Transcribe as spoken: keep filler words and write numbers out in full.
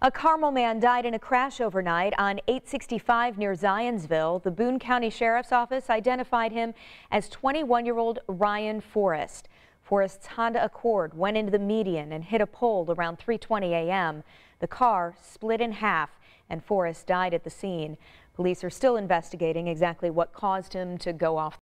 A Carmel man died in a crash overnight on eight sixty-five near Zionsville. The Boone County Sheriff's Office identified him as twenty-one-year-old Ryan Forrest. Forrest's Honda Accord went into the median and hit a pole around three twenty a m The car split in half and Forrest died at the scene. Police are still investigating exactly what caused him to go off